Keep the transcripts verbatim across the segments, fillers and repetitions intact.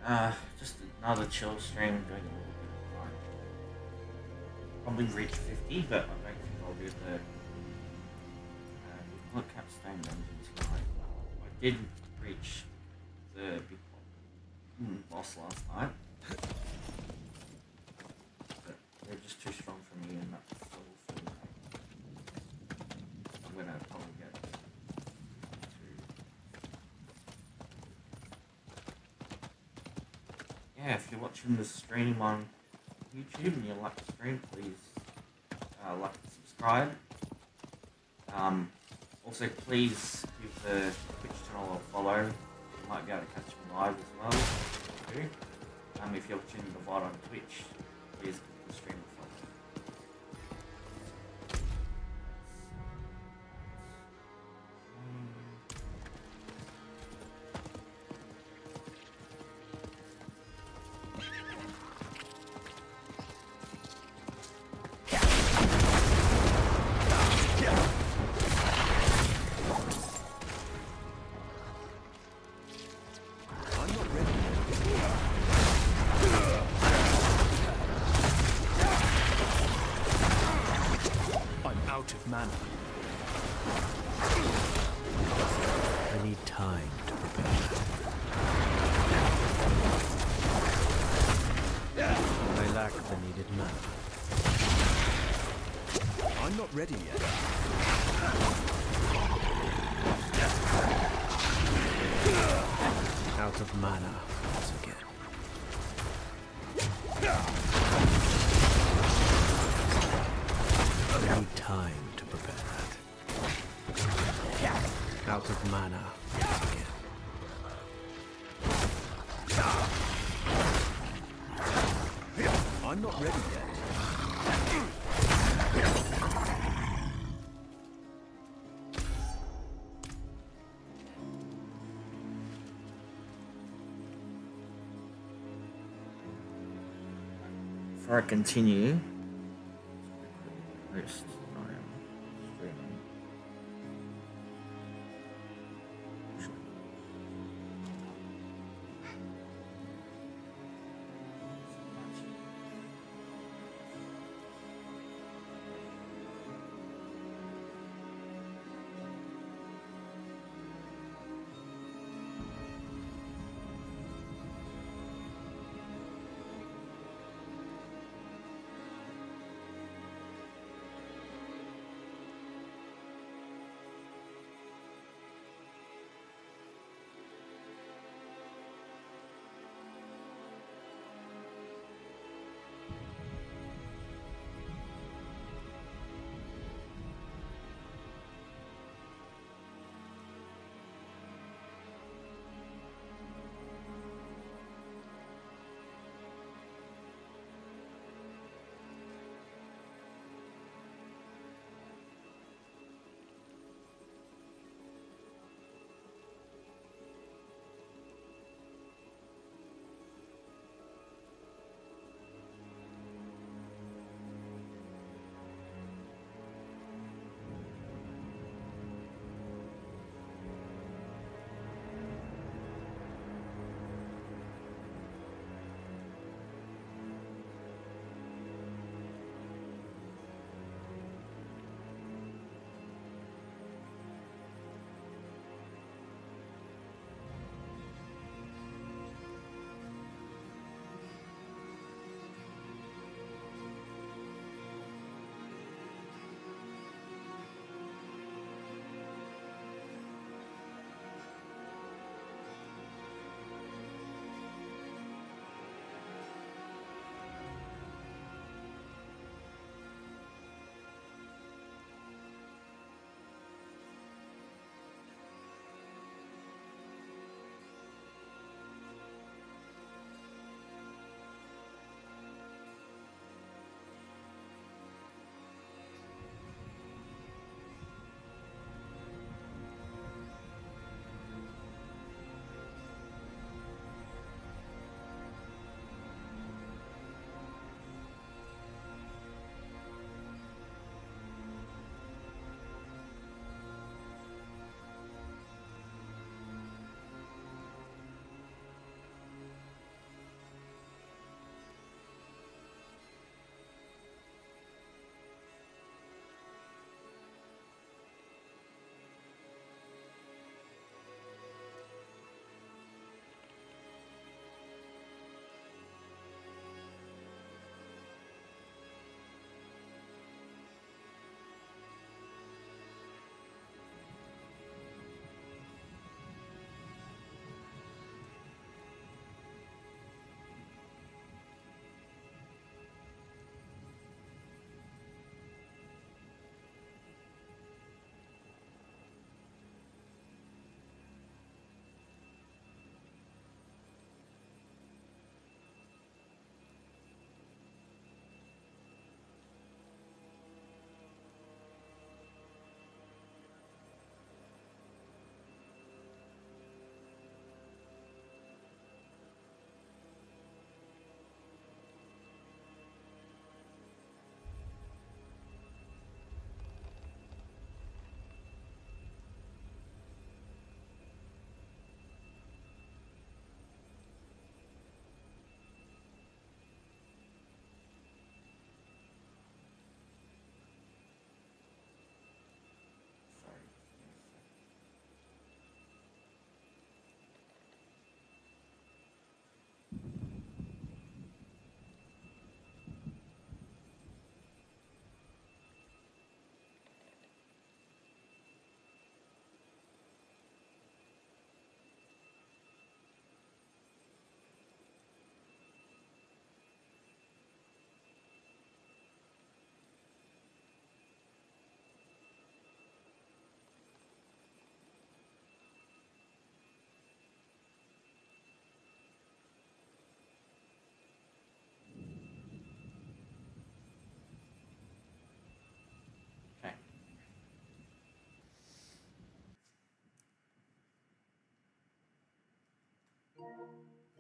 Uh, just another chill stream, doing a little bit of fun. Probably reach fifty, but I don't think I'll do the uh, we'll capstone dungeon tonight. I did reach the big boss last night, but they're just too strong for me, and that's level forty-eight. I'm gonna probably get to. Yeah, if you're watching the stream on YouTube and you like the stream, please uh, like and subscribe. Um, also, please give the Twitch channel a follow. You might be able to catch me live as well. If you do. Um, if you're watching the V O D on Twitch, please give the stream a follow. Ready yet? Out of mana once again. I need time to prepare that. Out of mana once again. I'm not ready yet. Before I continue, post I am streaming.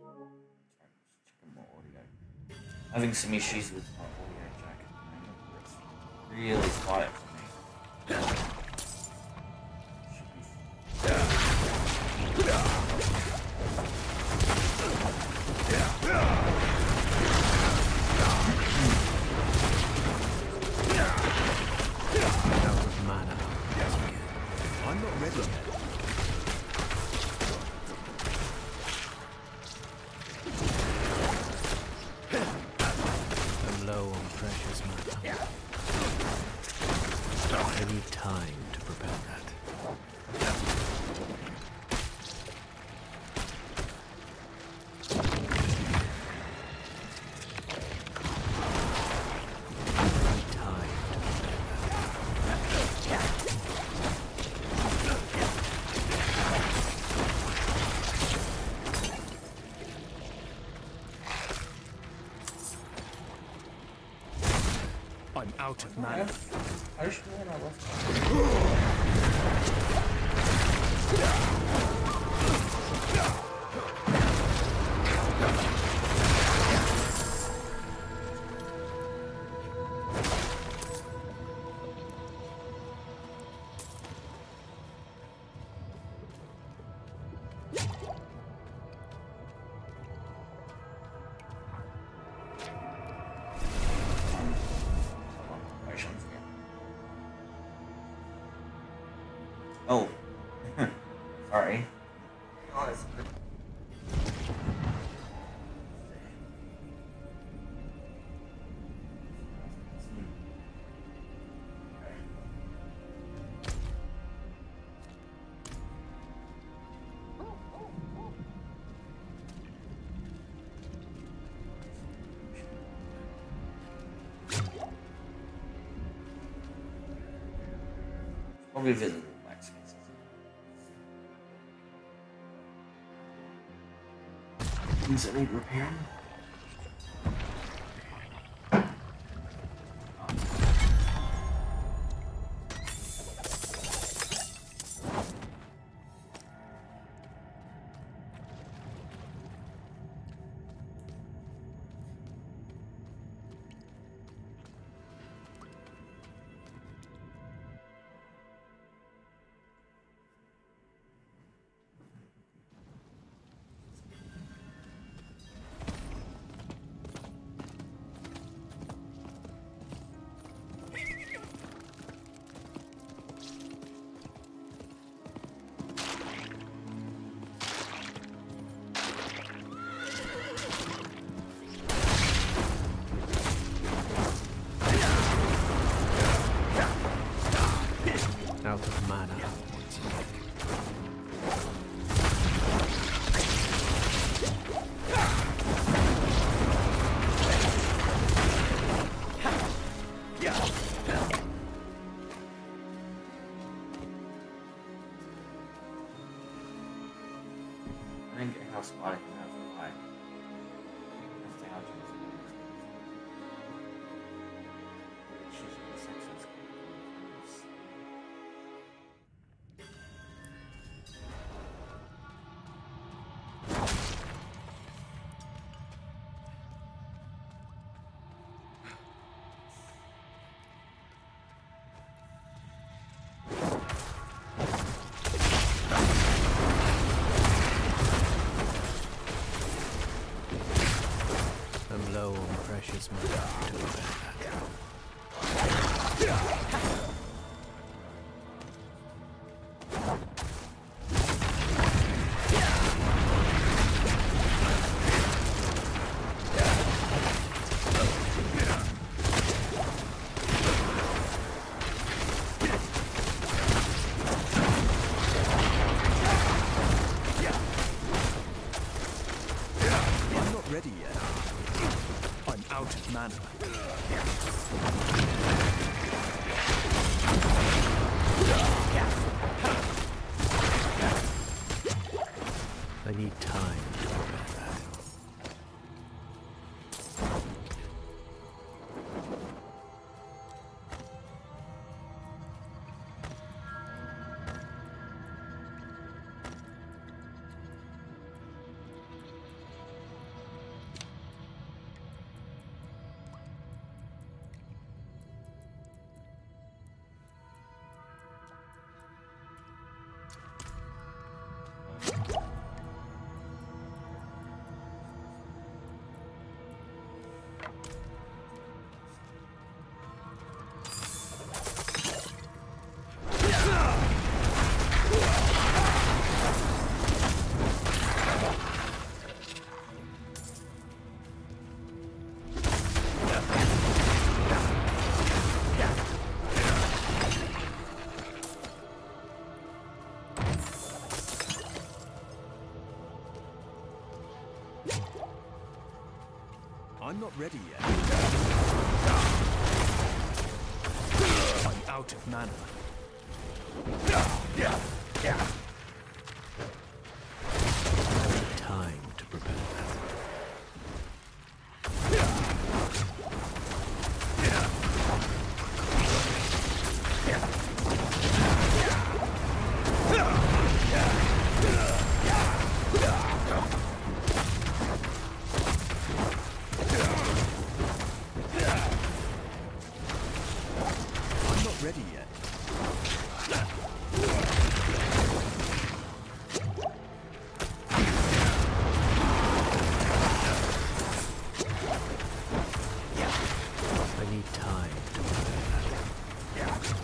Sorry, just checking more audio. Having some issues with my audio jack at the moment. It's really quiet for me. Should be. Out of mana. I'm not ready yet. I'm low on precious mana. I need time to prepare that. I'm out of mana. I just when I left. Oh, sorry. Oh, that's good. Probably visible blacksmiths. Things that need repairing. Out of mana. I didn't get how spotted can have the eye. That's the how to It's usually the sections. I'm low on precious mana to prepare that. I'm not ready yet. I'm out of mana. I need time to prepare that. I'm not ready yet. I'm out of mana. I need time to prepare. I'm not ready yet. I need time to prepare.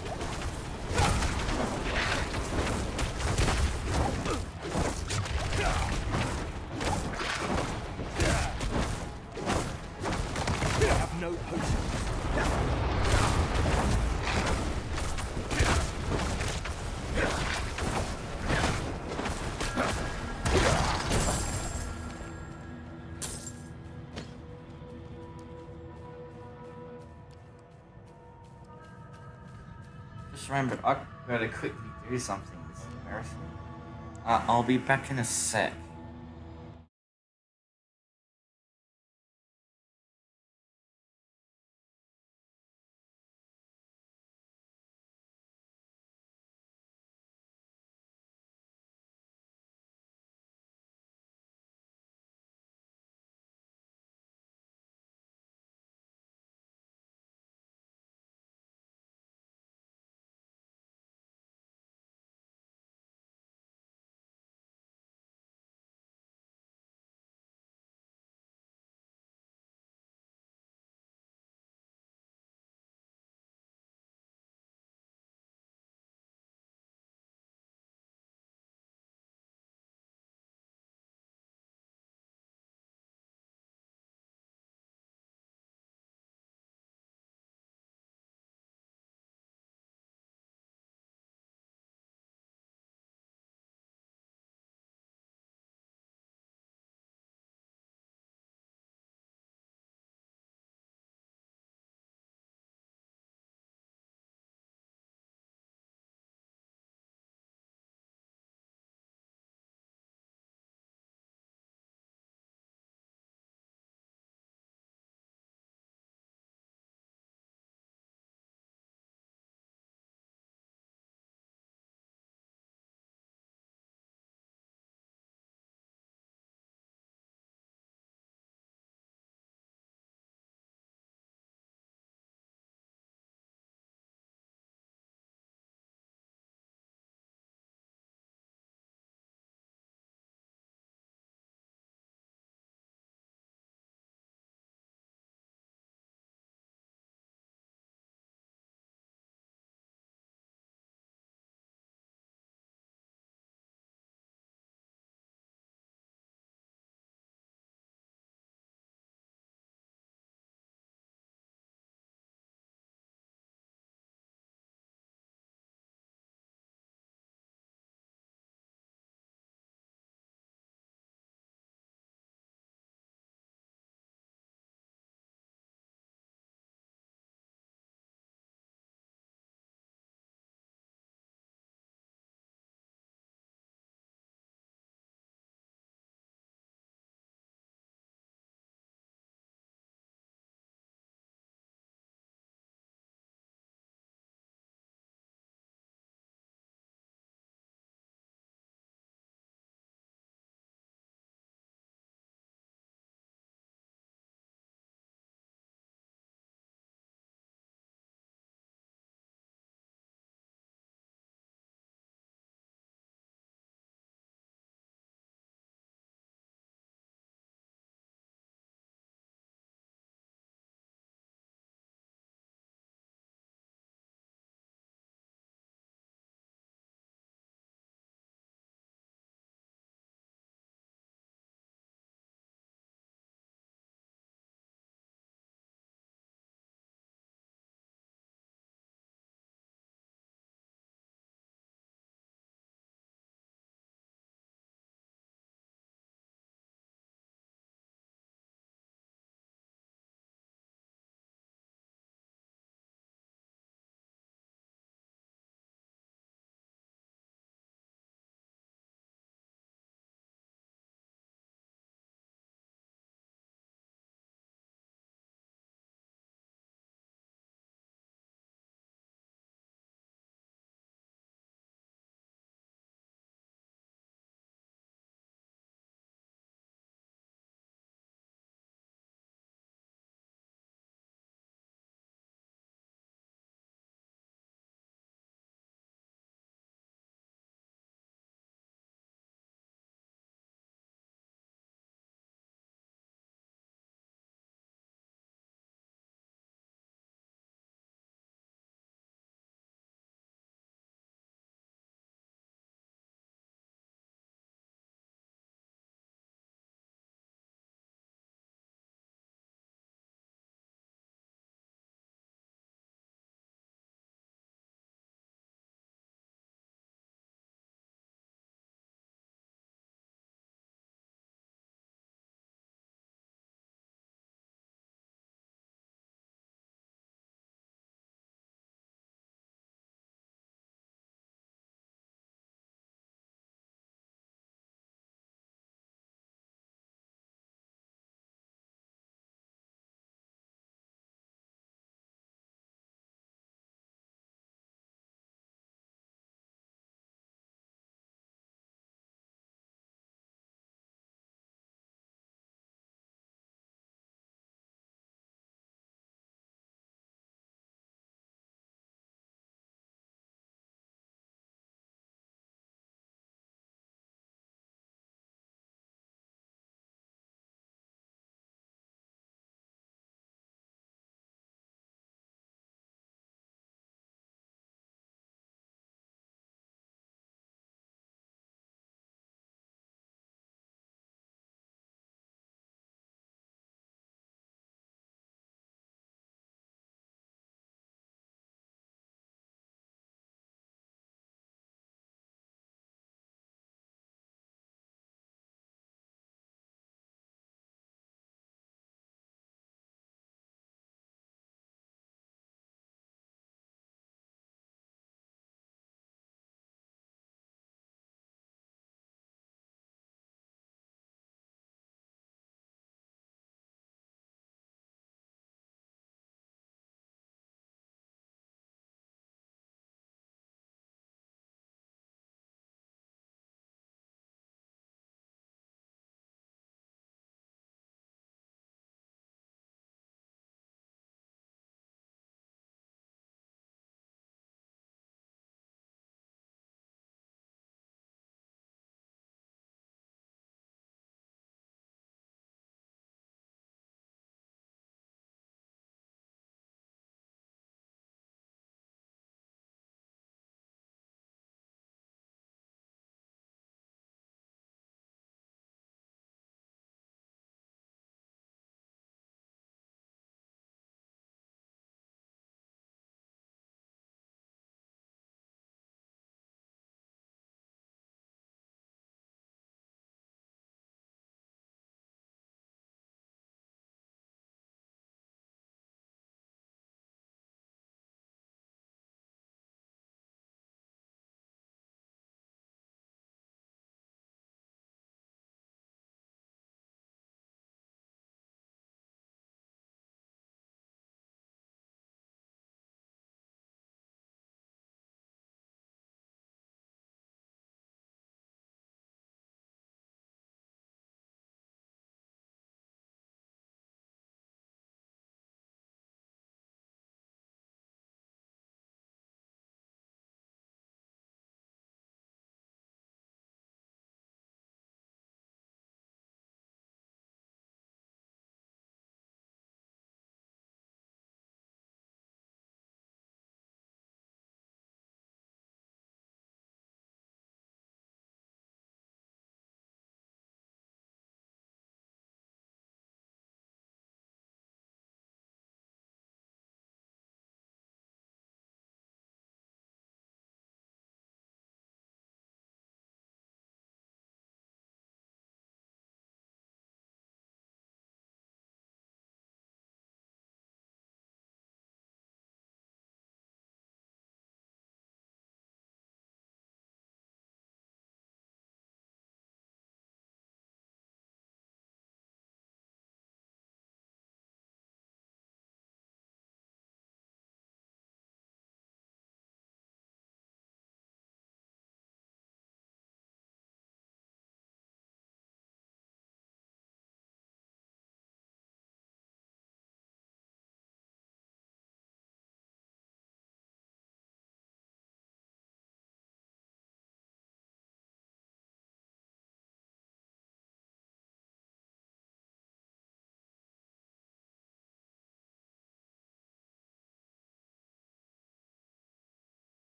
I have no potions. Just remembered, I gotta quickly do something. This is embarrassing. Uh, I'll be back in a sec.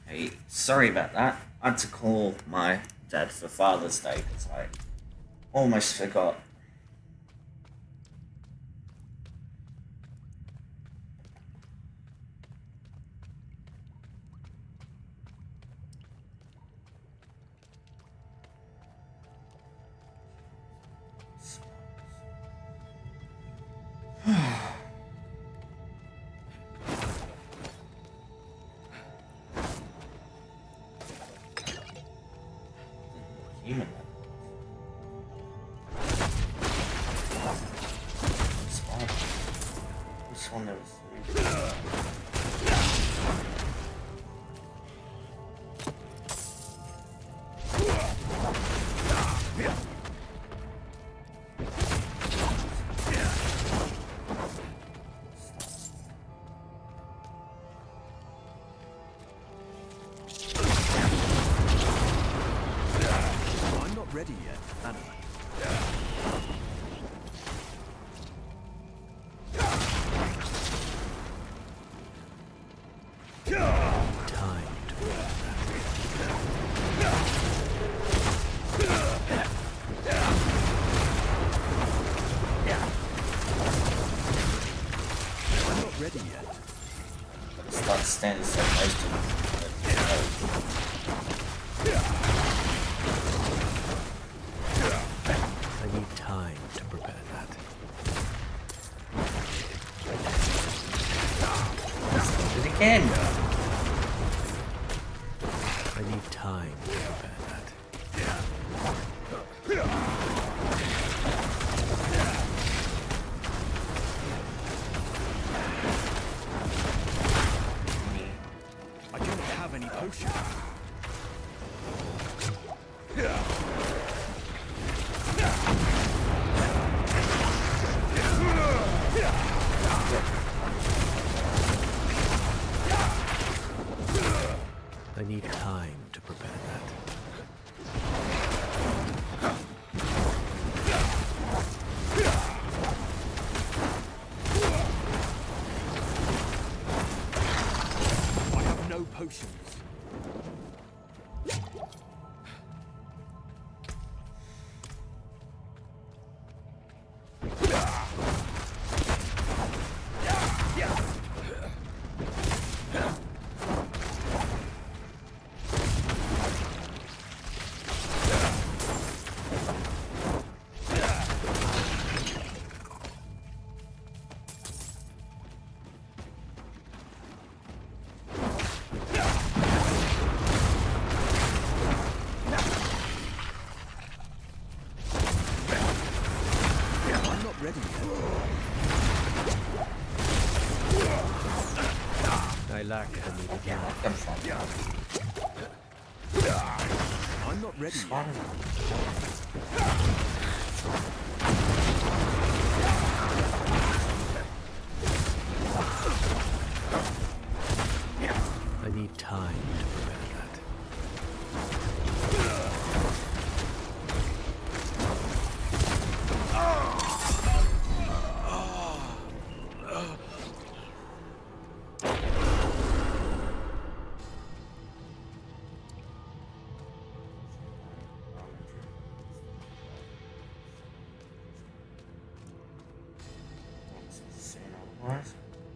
Hey, sorry about that. I had to call my dad for Father's Day because I almost forgot. Human. Spider. This one there was three. Ready yet, Anna? Time to I'm not ready yet. Start standing so close to me. I need time to prepare that. Do it again. I need time to prepare that. I don't have any potions. I need time to prepare that. I have no potions. Ready yet? I lack the needed Yeah, come from. I'm not ready Spawn. yet. I need time to prepare that. Otherwise.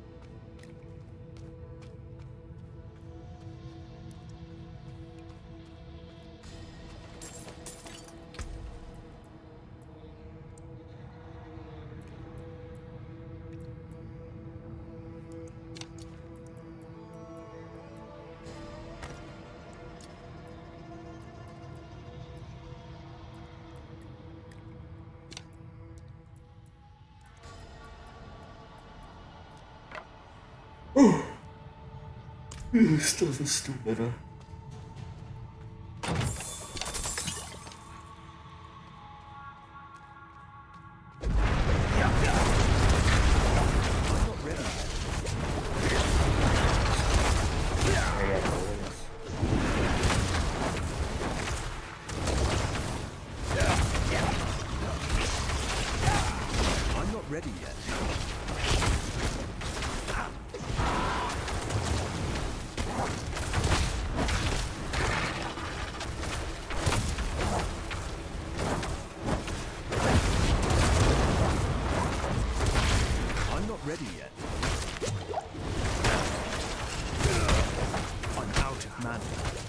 Oh, this stuff is still better. I'm not ready yet. ready yet. I'm out of mana.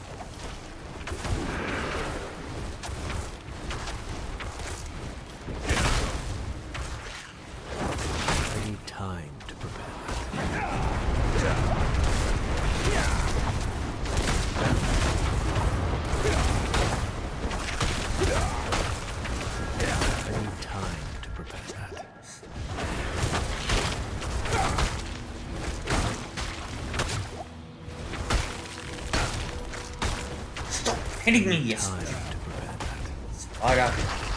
I need time to prepare. I need time to prepare that. Stop hitting me, yes. Time to prepare that. Spider.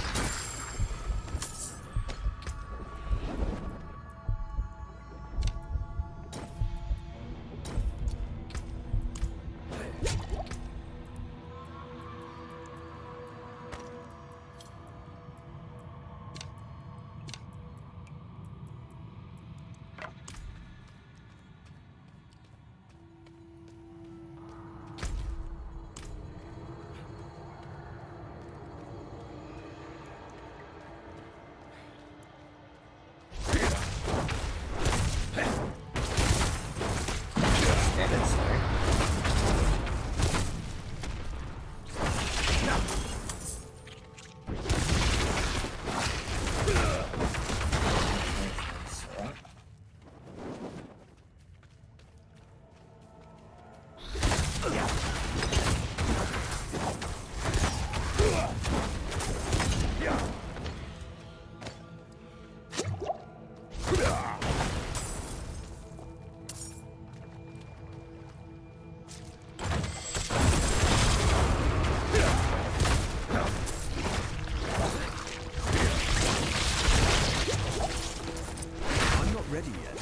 Ready yet.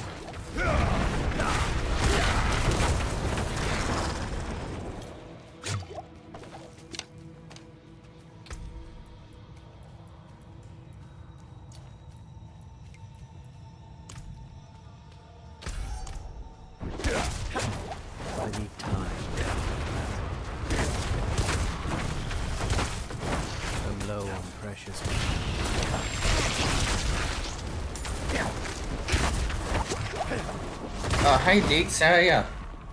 I need time. I'm low on precious metal. Oh, hey Deeks, how are ya?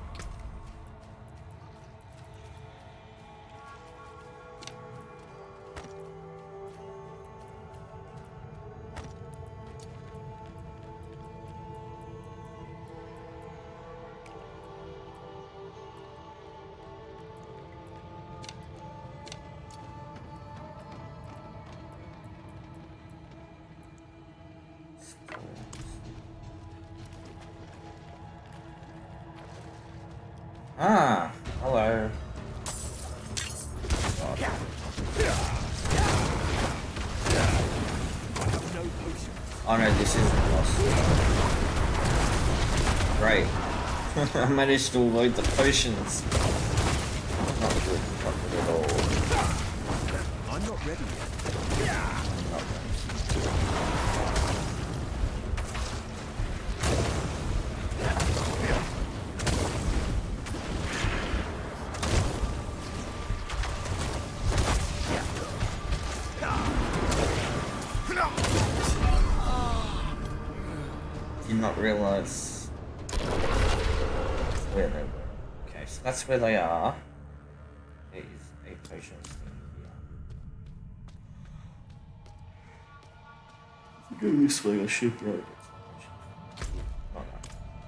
Ah, hello. Oh no, this is the boss. Great. I managed to avoid the potions. Not good, not good at all. I'm not ready yet. Not ready. Did not realise where they were. Okay, so that's where they are. There is a potions thing here. If we go this way, I should be able to get some potions. Not that.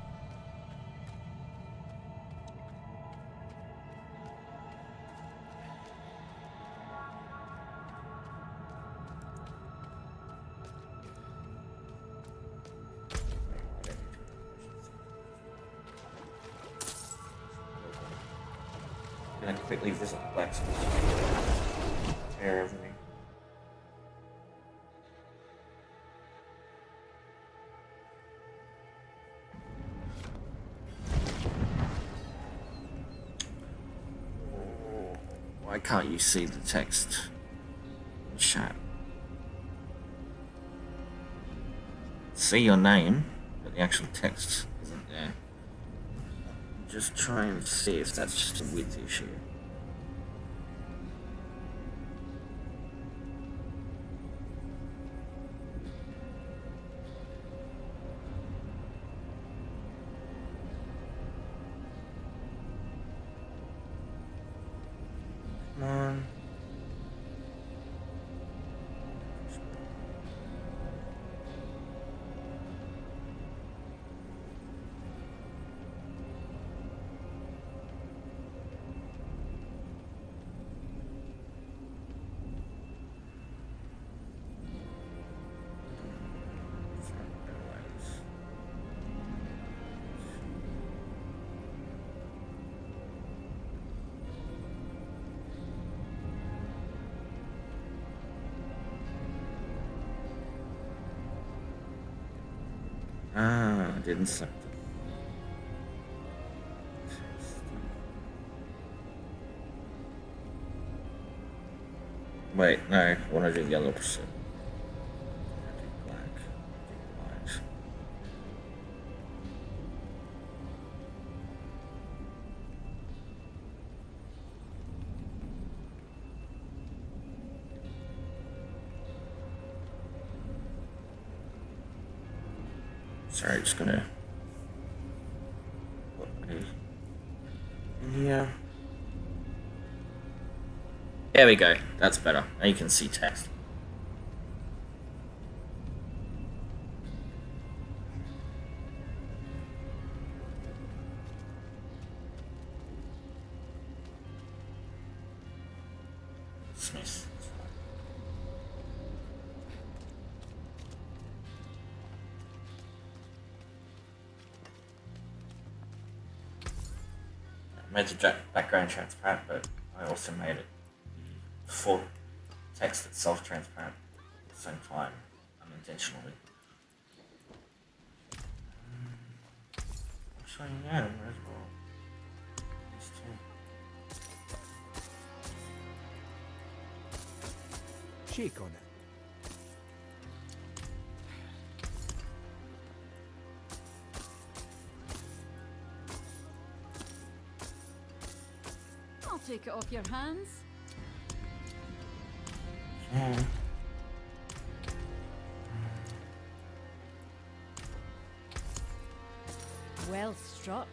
I'm gonna quickly visit the blacksmith. Repair everything. Why can't you see the text in chat? See your name, but the actual text isn't there. Just try and see if that's just a width issue. Ah, I didn't select it. Wait, no, I want to do the other opposite. Do black, do white. Sorry, just gonna put a in here. There we go. That's better. Now you can see text. Smith. I made the background transparent, but I also made it the full text itself transparent at the same time, unintentionally. I'm showing you Adam as well. These two. Shake on it. I'll take it off your hands. Yeah. Well struck.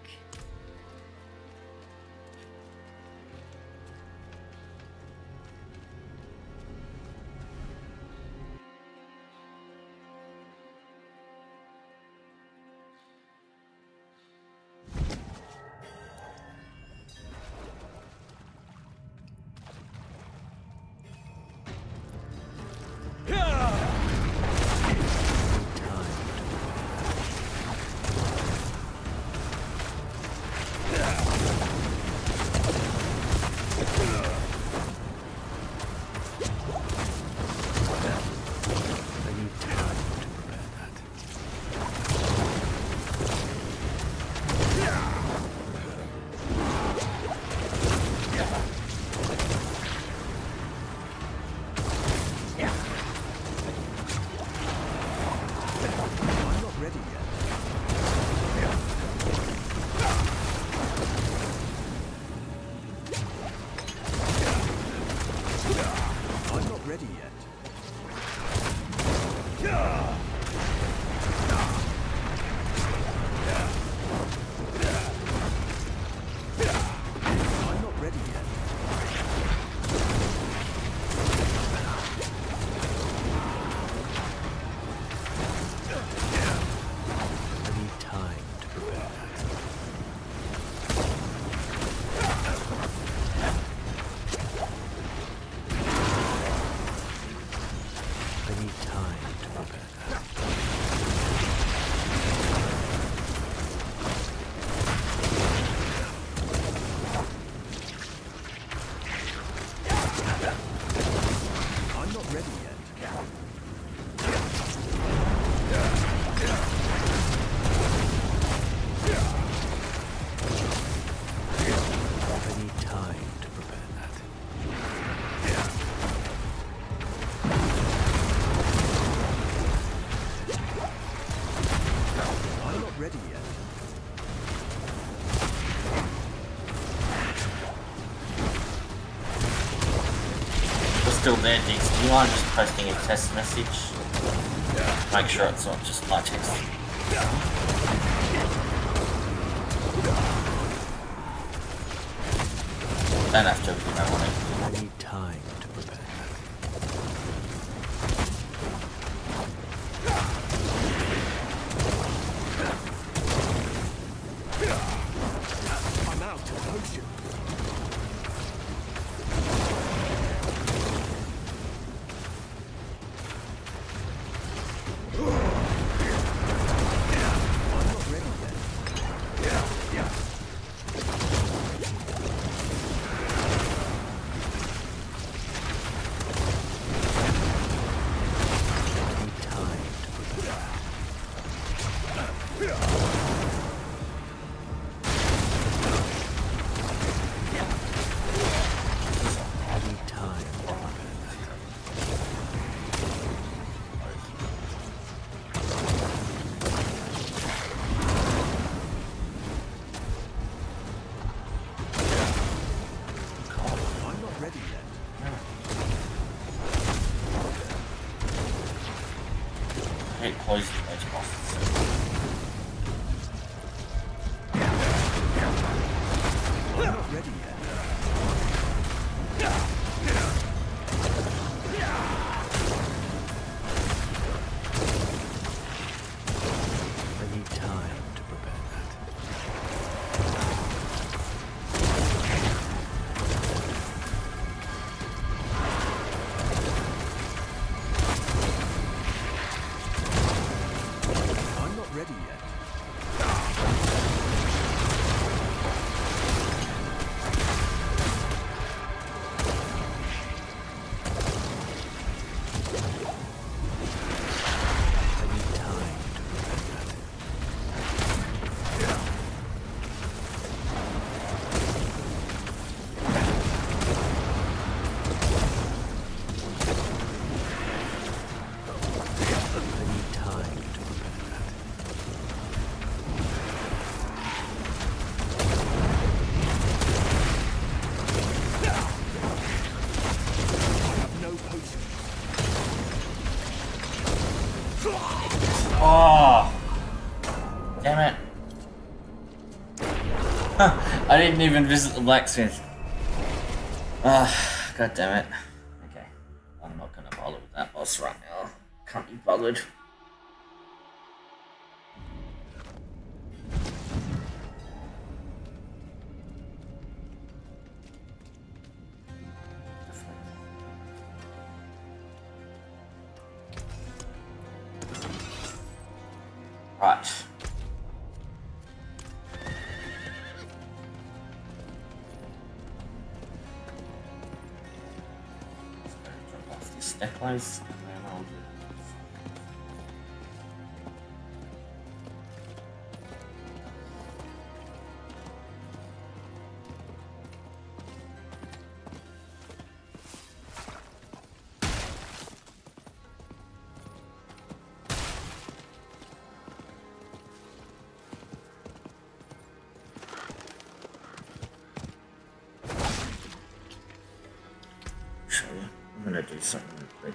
Still there, Dix. Do you mind just posting a test message? Make sure it's not just my text. Don't have to if you don't want to. I need time to prepare. I'm out of potion. hate poison those bosses. I'm not ready yet. I need time to prepare that. I'm not ready yet. Oh, damn it. I didn't even visit the blacksmith. Ah, god damn it. Okay, I'm not gonna bother with that boss right now. Can't be bothered. Right. Jump off these necklace and then I'll do I'm gonna do something real quick.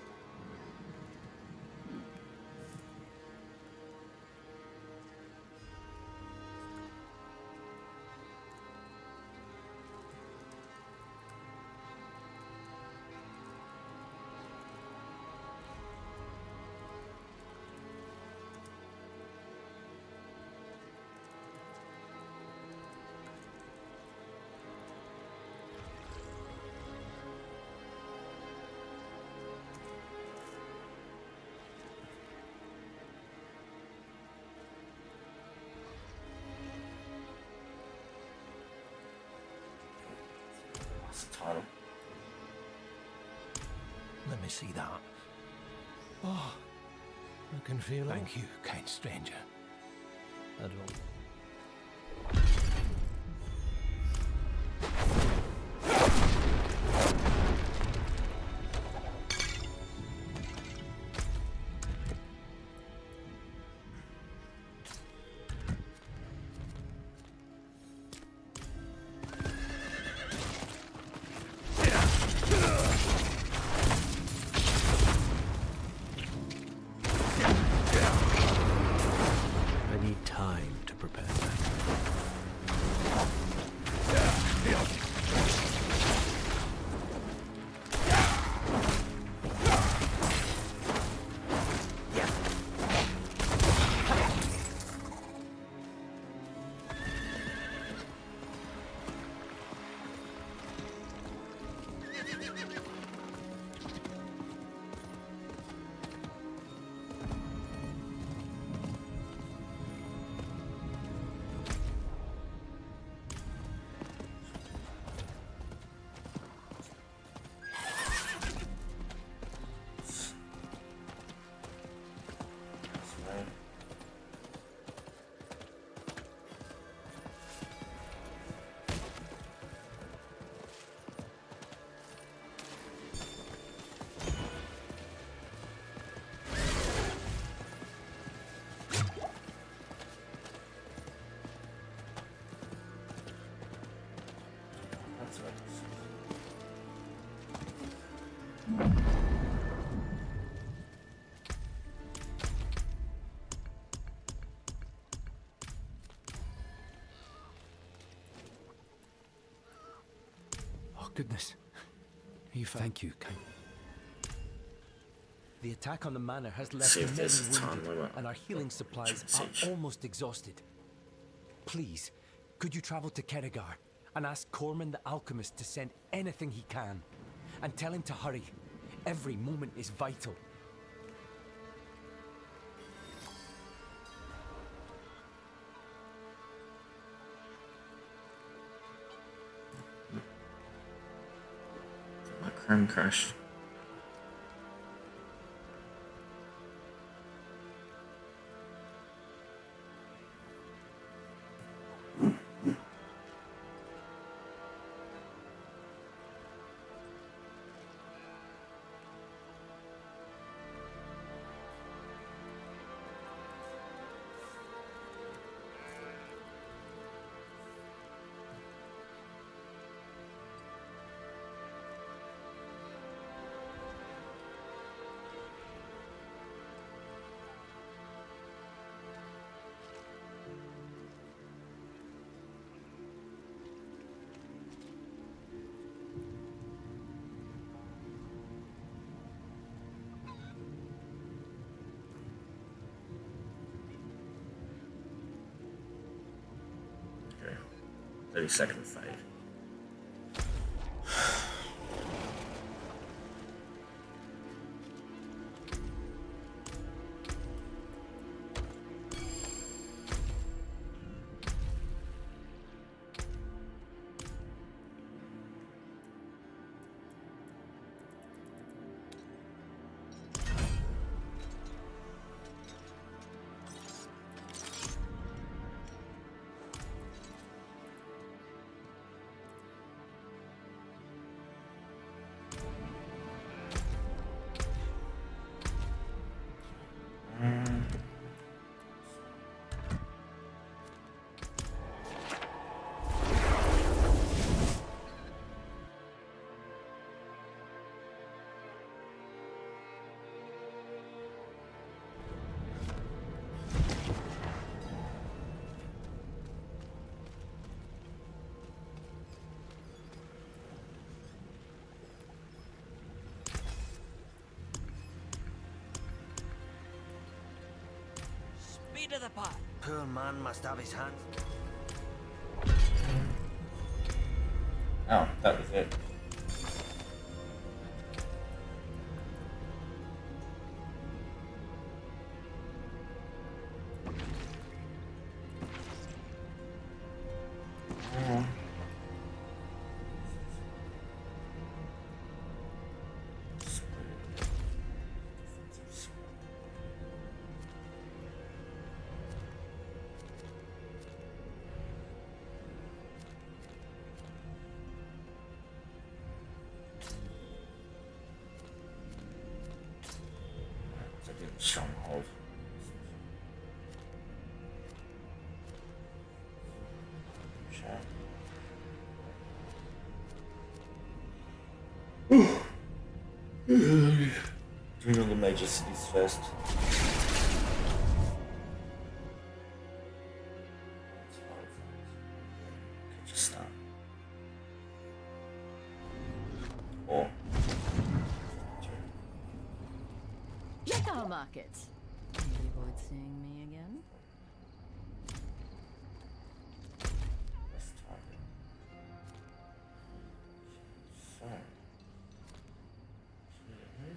What's the title? Let me see that. Oh, I can feel it. Thank you, kind stranger. I don't. I need time to prepare that. goodness. Are you Thank you, Count. The attack on the manor has left See if many there's a time wounded, limit. and our healing supplies are almost exhausted. Please, could you travel to Keregar and ask Corman the Alchemist to send anything he can? And tell him to hurry. Every moment is vital. My Chrome crashed. thirty second fade. To the pot. Poor man must have his hands. Oh, that was it. Yeah. Stronghold. Doing all the major cities first. Just start. Or Yakar market. Maybe avoid seeing me again. let's target. So. Here's.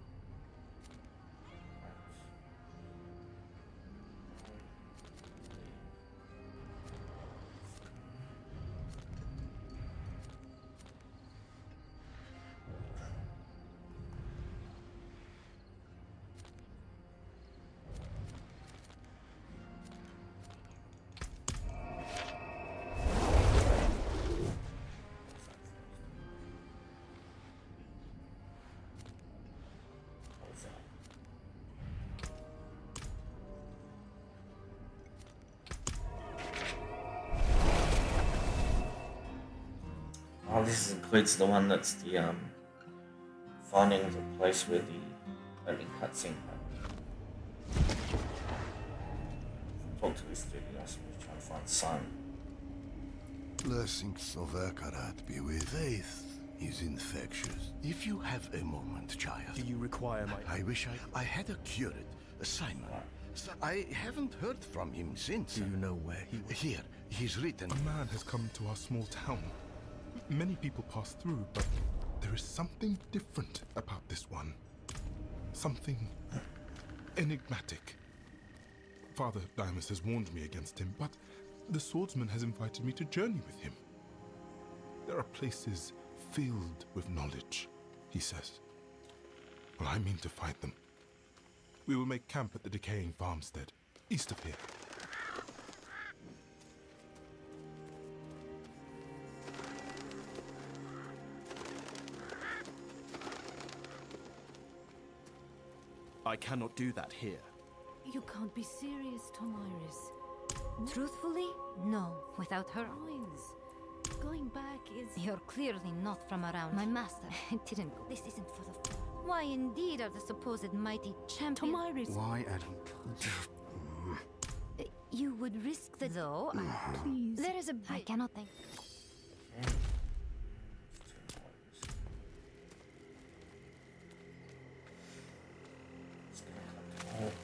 Oh, this includes the one that's the um finding the place where the opening cutscene happened. Talk to this dude, he asked me to try and find Sun. Blessings of Ekarat be with Faith. is infectious. If you have a moment, child. Do you require my... I wish I... I had a curate, a Simon. I haven't heard from him since. Do you know where he was? Here, he's written... A man has come to our small town. Many people pass through, but there is something different about this one. Something enigmatic. Father Dimas has warned me against him, but the swordsman has invited me to journey with him. There are places filled with knowledge, he says. Well, I mean to find them. We will make camp at the decaying farmstead, east of here. I cannot do that here. You can't be serious, Tomiris. Truthfully, no. Without her... Coins. Going back is... You're clearly not from around. My master didn't go. This isn't for the... Why indeed are the supposed mighty champions... Tomiris. Why, Adam? You would risk the... Though, I... Please. There is a... I cannot think... Okay. Let's go collect all.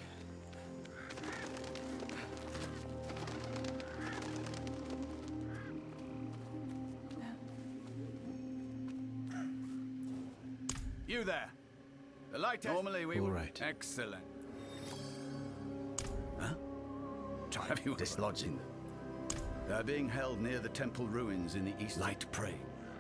You there. The light test. Normally we All would... right. Excellent. Huh? Have you Dislodging. They're being held near the temple ruins in the east. Light prey.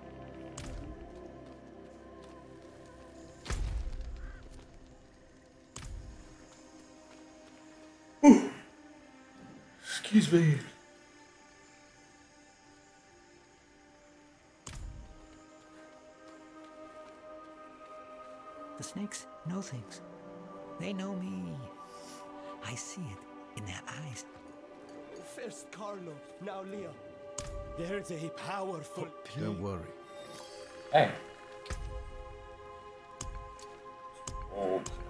Excuse me. The snakes know things. They know me. I see it in their eyes. First Carlo, now Leo. There's a powerful... Don't worry. Hey. All collected.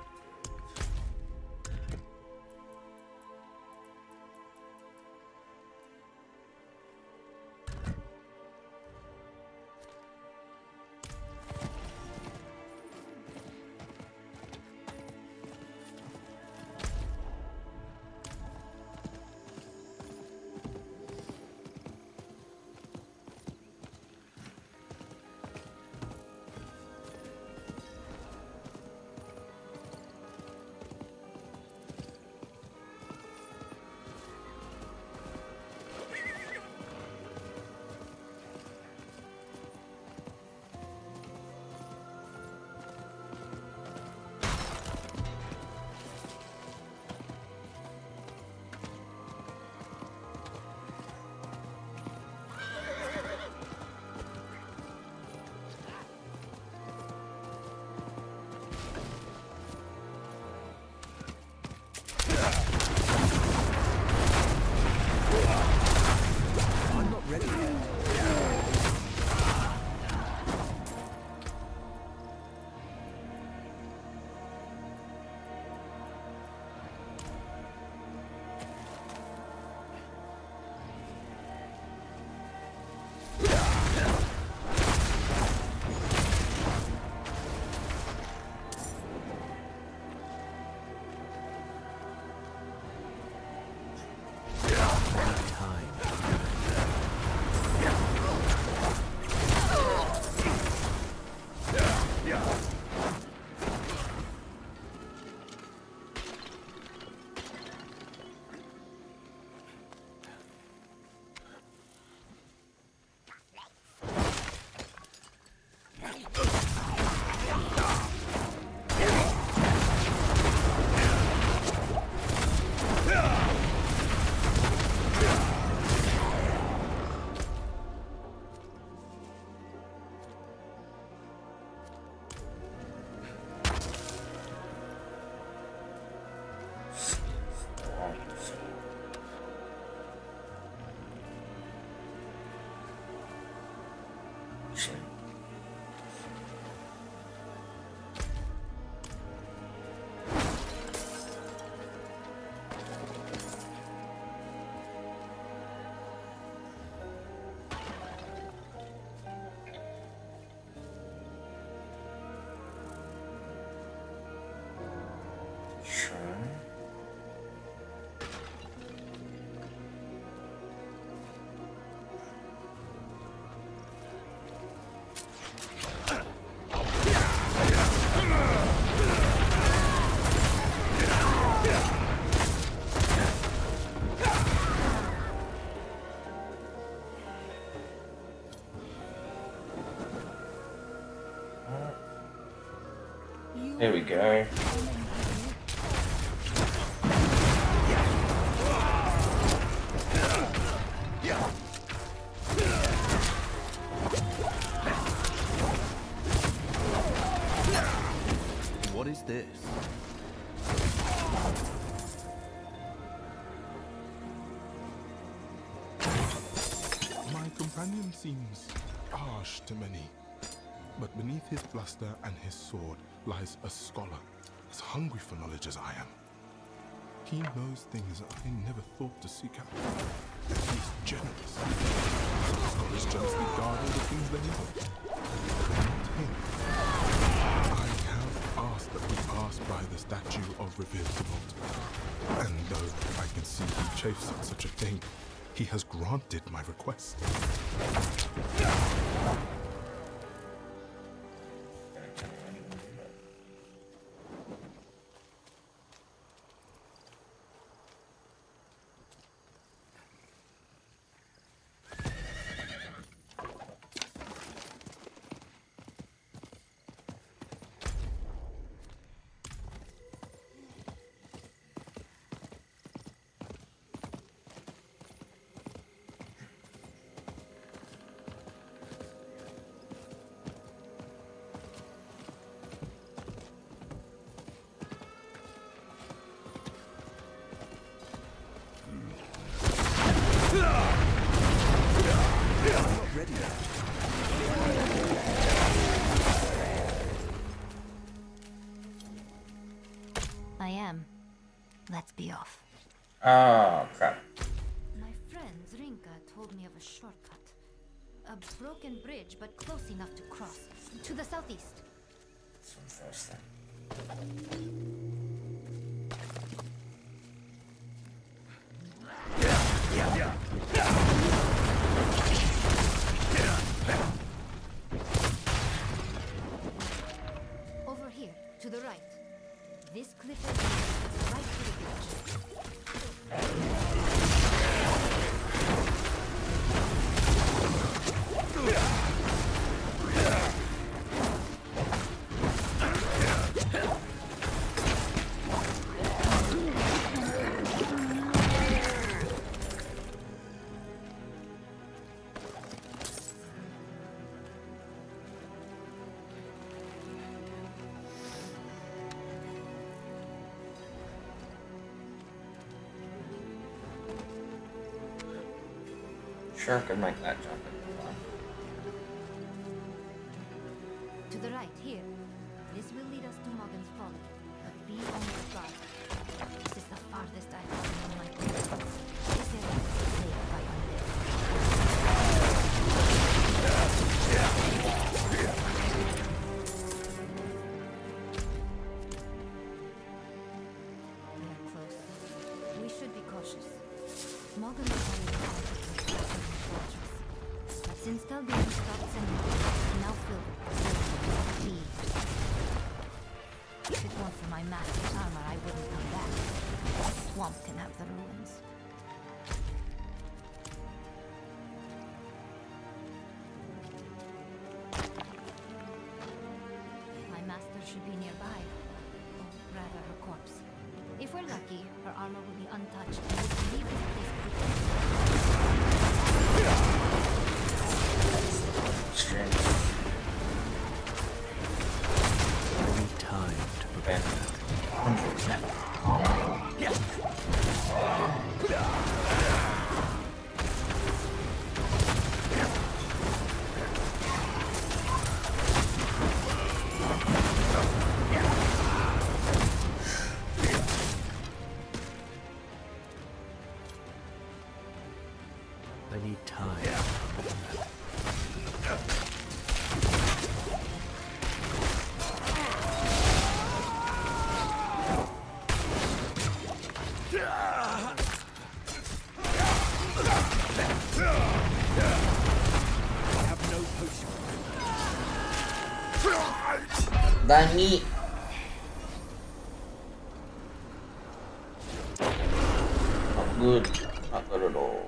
go. What is this? My companion seems harsh to many, but beneath his bluster and his sword lies a scholar, as hungry for knowledge as I am. He knows things I never thought to seek out. And he's generous. Some scholars jealously guard all the things they know. Not him. I have asked that we pass by the statue of revered Tumult. And though I can see he chafes at such a thing, he has granted my request. I am. Let's be off. Oh, crap. My friend Zrinka told me of a shortcut. A broken bridge, but close enough to cross. To the southeast. This one first then. Over here, to the right. This cliff edge is right to the bridge. Sure could make that jump in the fun. To the right, here. This will lead us to Morgan's Folly. But be on your guard. This is the farthest I've gone in my career. This area is plagued by undead. We are close. We should be cautious. Morgan's Folly is a fortress. But since Tal'Darim stopped sending people, now filled with thieves. If it weren't for my master's armor, I wouldn't come back. The swamp can have the ruins. My master should be nearby. Or rather, her corpse. If we're lucky, her armor will be untouched and we can leave this place quickly. Strength. I need time to prepare. I need time. Dani. Not good. Not good at all.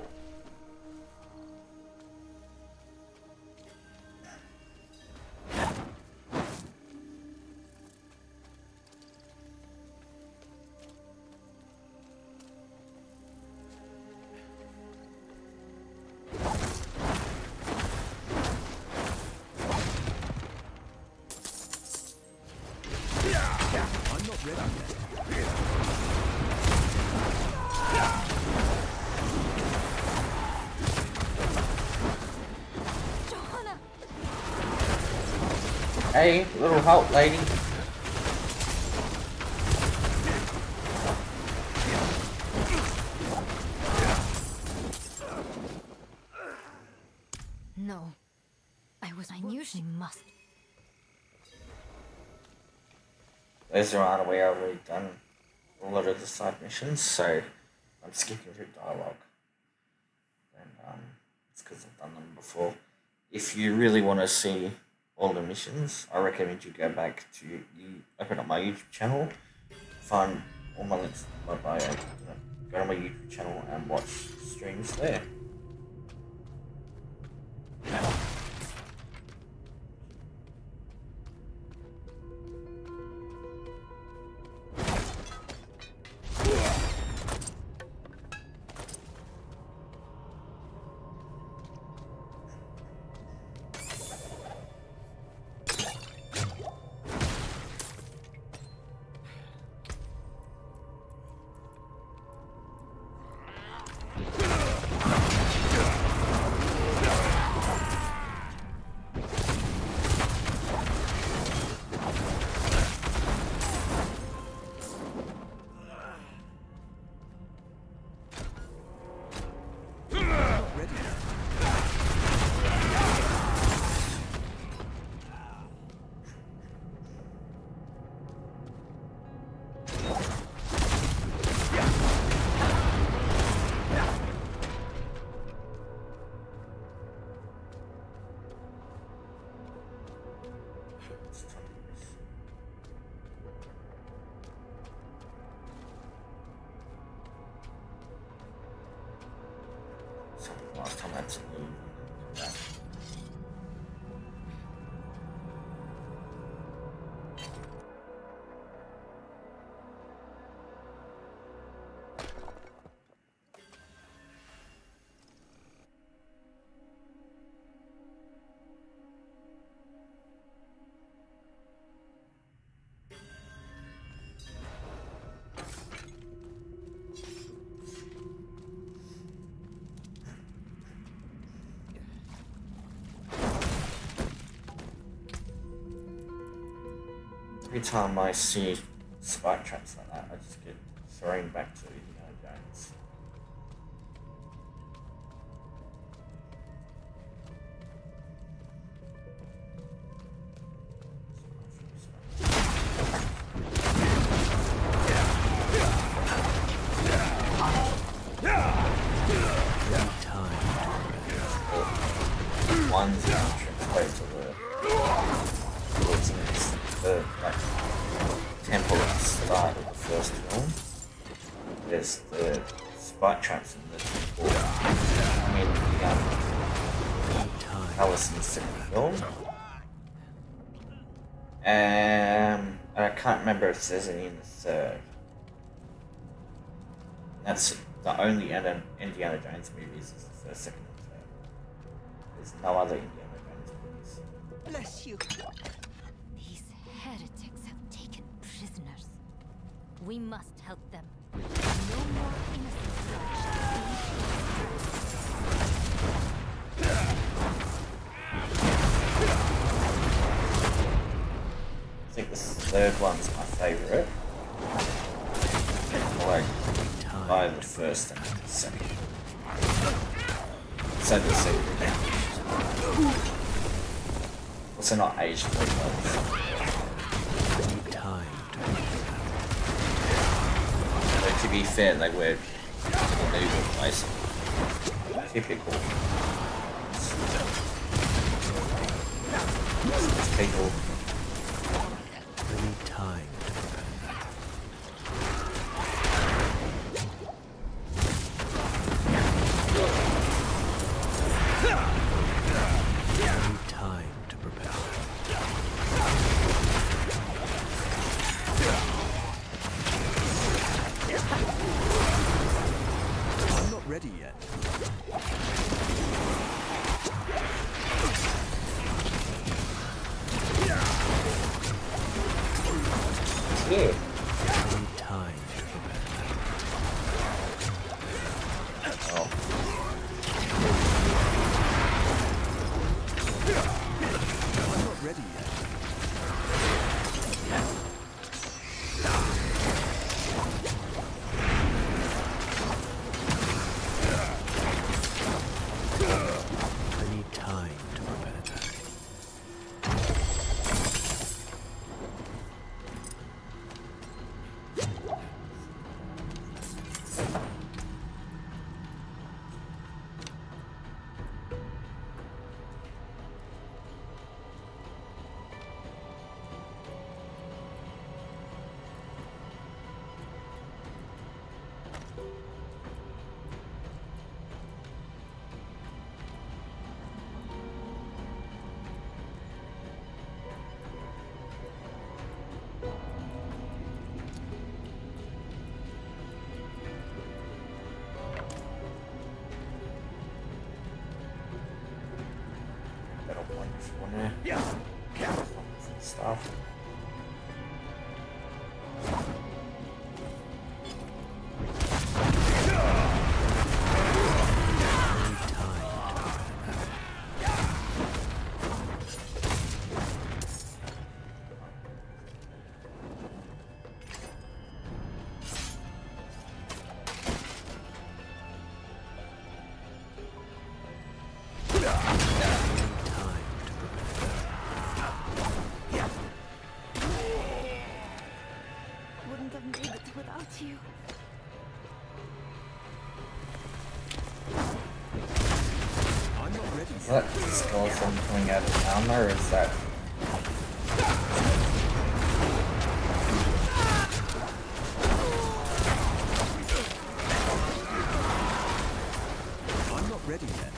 Hey, little help, lady. No. I was I knew she must. Those who aren't aware, I've already done a lot of the side missions, so I'm skipping through dialogue. And um, it's because I've done them before. If you really want to see all the missions, I recommend you go back to you open up my YouTube channel, find all my links in my bio, you know, go to my YouTube channel and watch streams there. Now, so last time I had to move and then come back. Every time I see spike traps like that, I just get thrown back to Indiana Jones. One's entrance way to the towards the like temple at the start of the first film. There's the spike traps in the temple. I mean the um, palace in the second film. Um, and I can't remember if there's any in the third. That's the only Indiana Jones movies is the first, second, and third. There's no other Indiana Jones movies. Bless you. These heretics have taken prisoners. We must help them. No more innocent blood I think the third one's my favourite. Like, by the first and the second. So the second. Also not aged very well. But to be fair, they were new replacement. Typical. These people. We need time to prepare. We need time to prepare. I'm not ready yet. Yeah. I need time to prepare. Oh. I'm not ready yet. stuff. Wouldn't have made it without you. Is that skeleton coming out of town there, or is that... I'm not ready yet.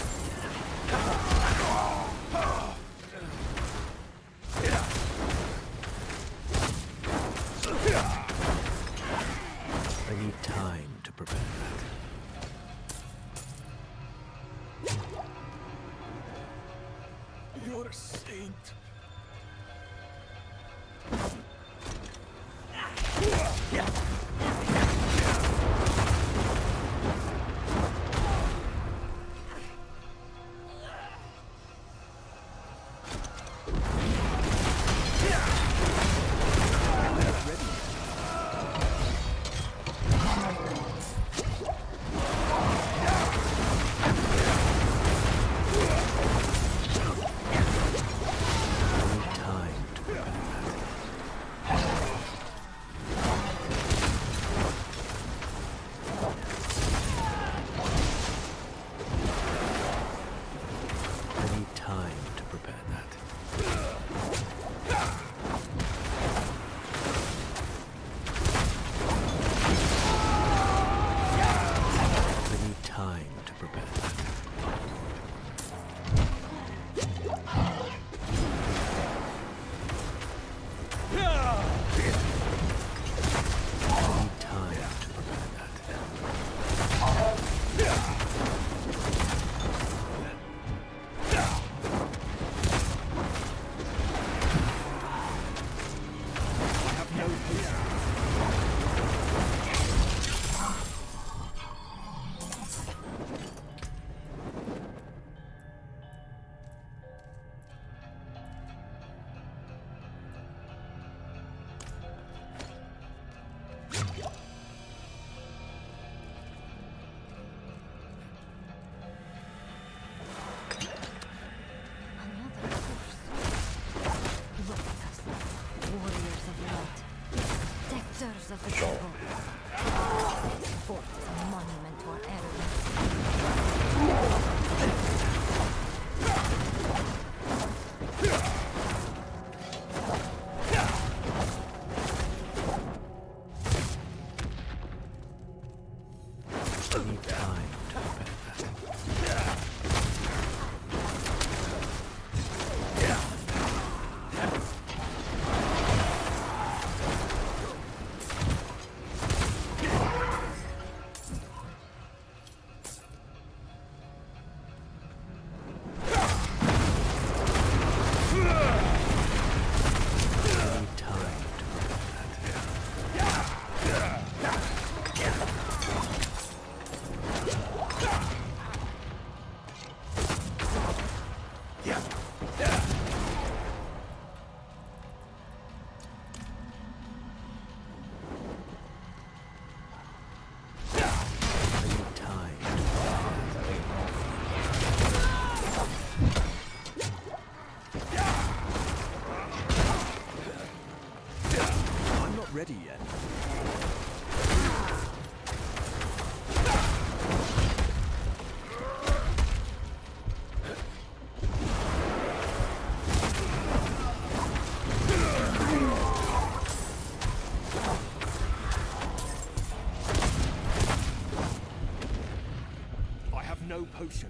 I need time to prepare that. You're a saint. Of the temple. This fort is a monument to our arrogance. Ready yet? I have no potions.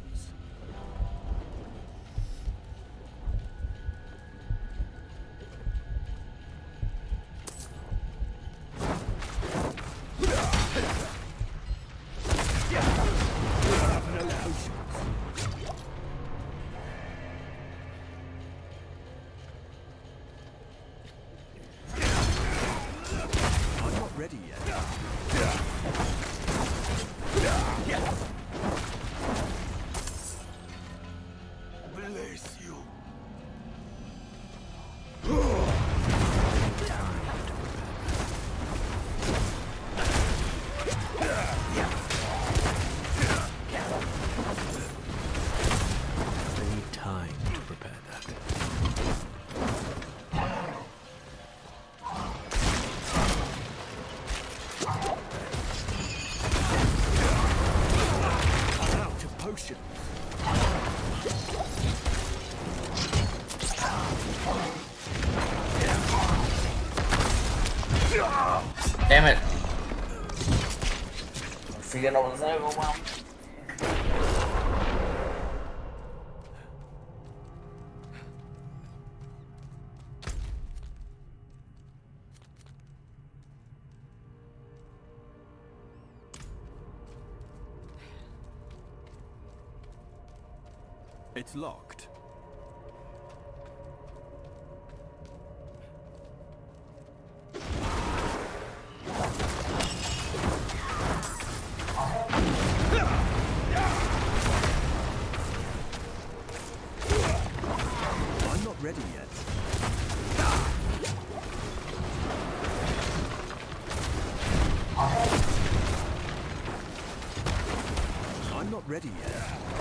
yet. Bless you. Damn it. I figured I was overwhelmed. It's locked. Ready yet. I'm not ready yet.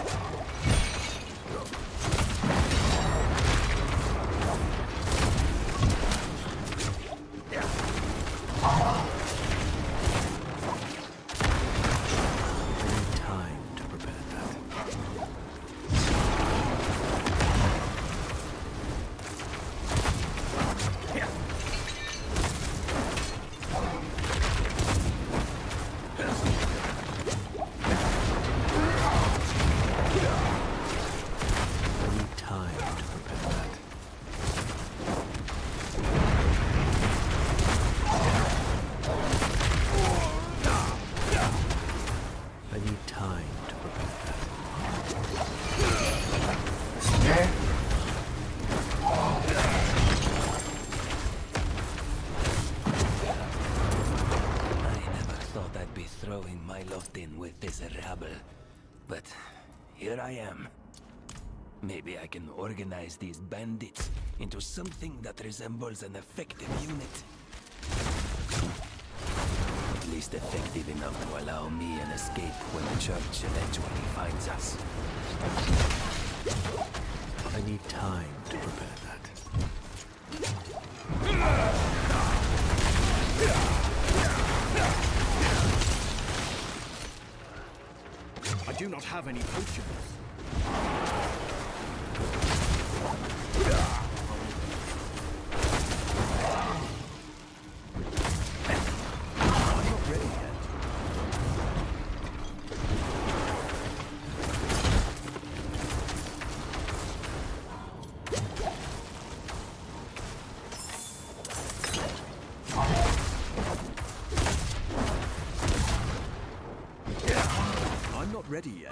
Throwing my lot in with this rabble, but here I am. Maybe I can organize these bandits into something that resembles an effective unit. At least effective enough to allow me an escape when the church eventually finds us. I need time to prepare that. I do not have any potions. I'm not ready yet. I'm not ready yet.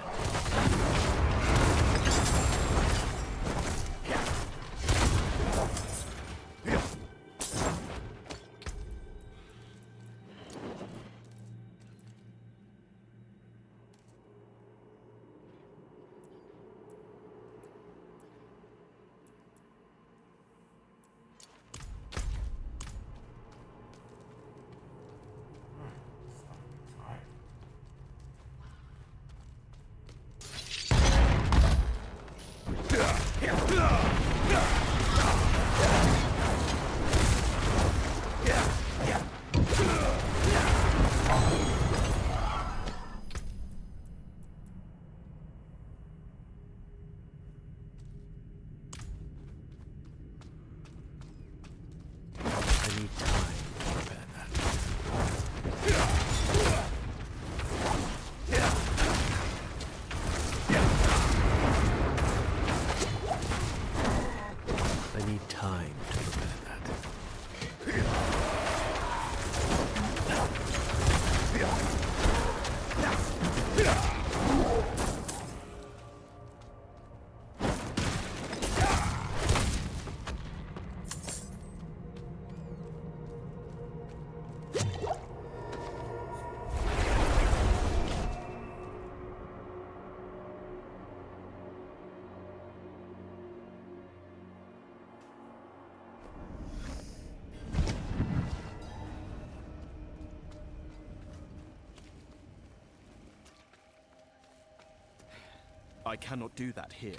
I cannot do that here.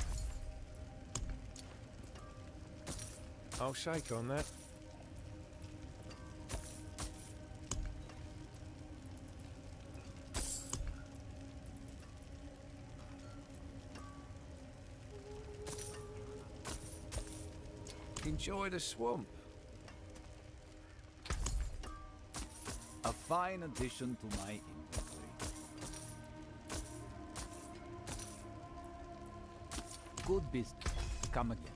I'll shake on that. Enjoy the swamp. A fine addition to my inventory. Good business. Come again.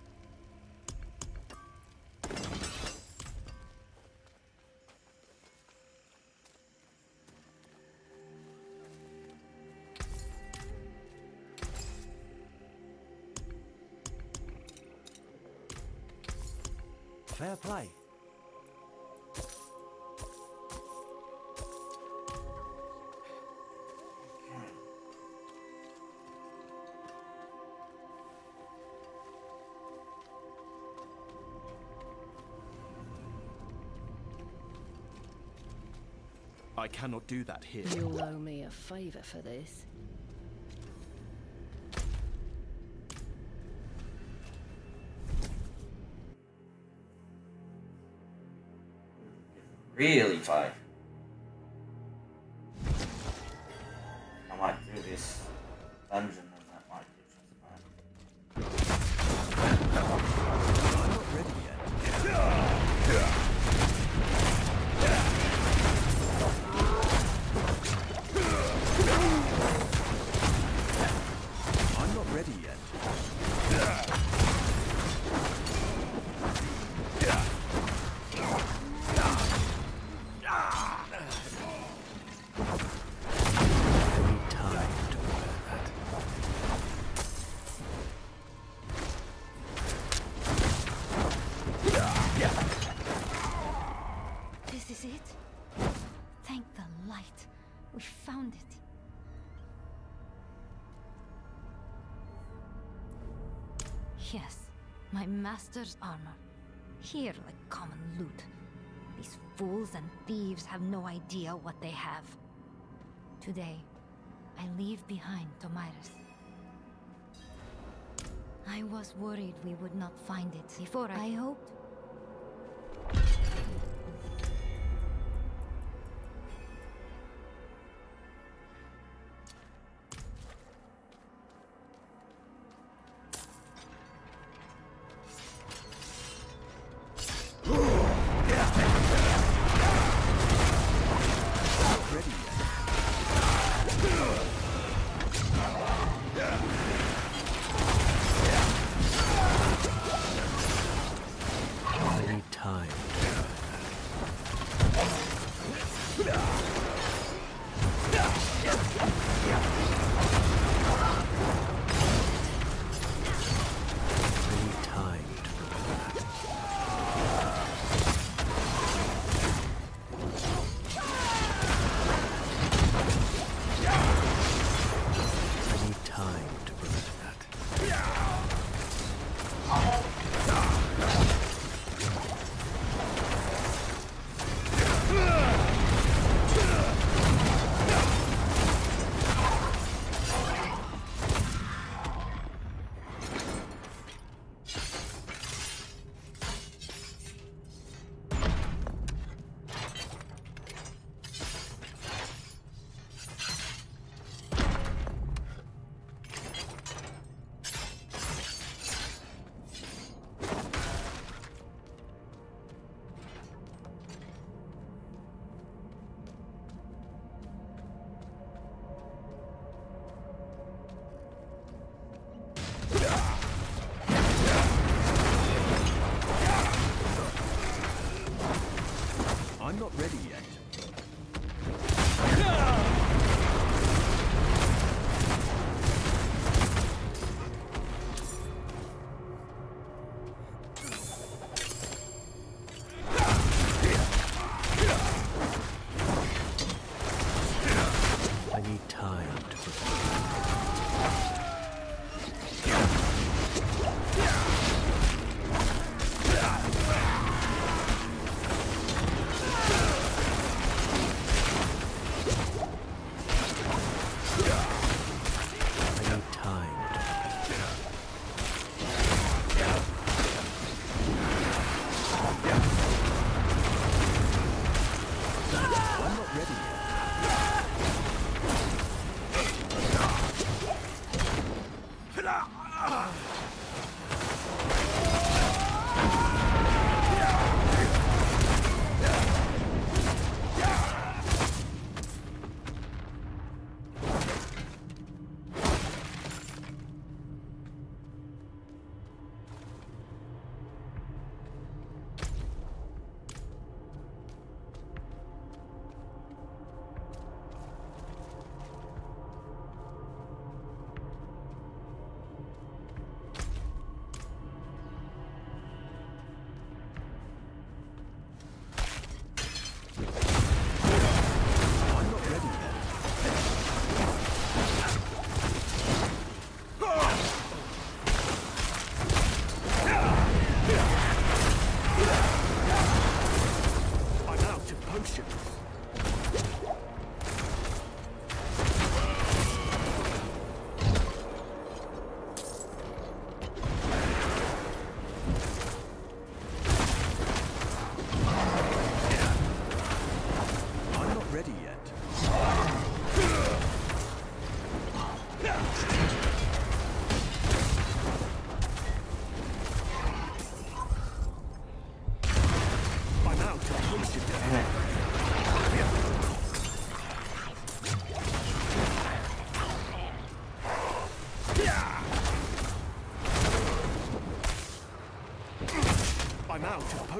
Fair play. I cannot do that here. You'll owe me a favor for this. Really tight. I might do this dungeon and that might be just fine. I'm not ready yet. I'm not ready yet. This is it? Thank the light. We found it. Yes, my master's armor. Here like common loot. These fools and thieves have no idea what they have. Today, I leave behind Tomiris. I was worried we would not find it before I, I hoped.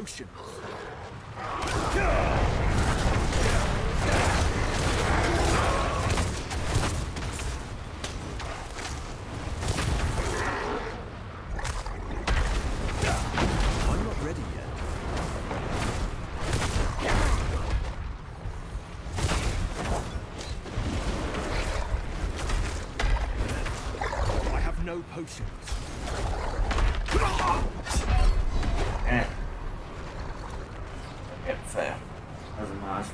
potions. I'm not ready yet. I have no potions. Eh. Yep, fair. That was a nice.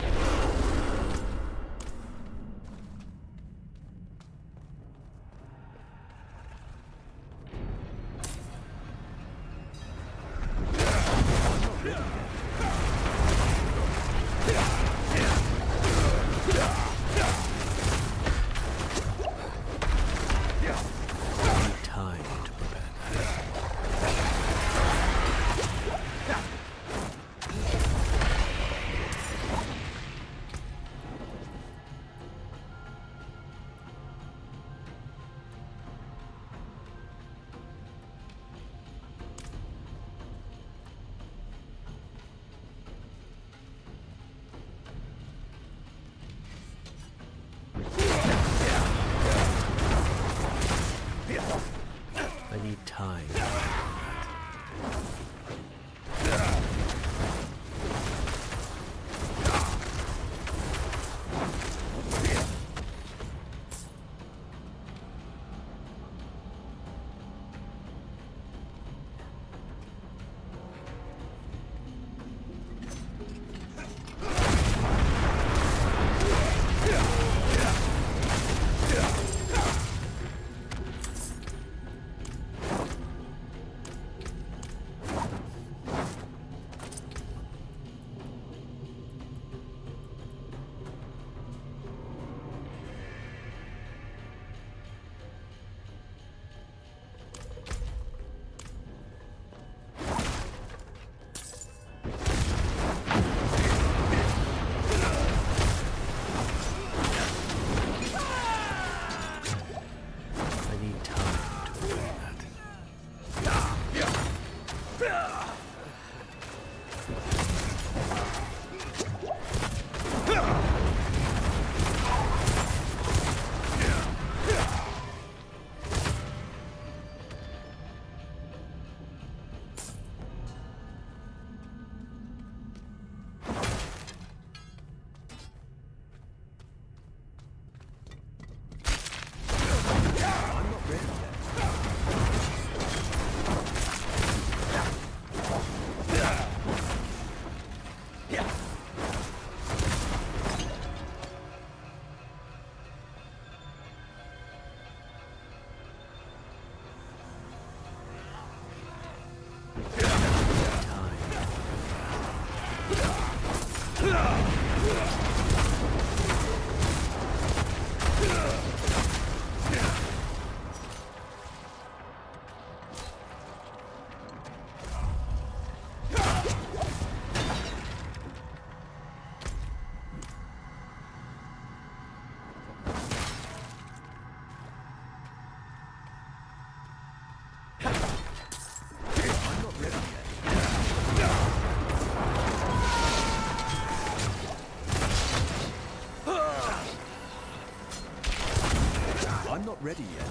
I need time. I'm not ready yet.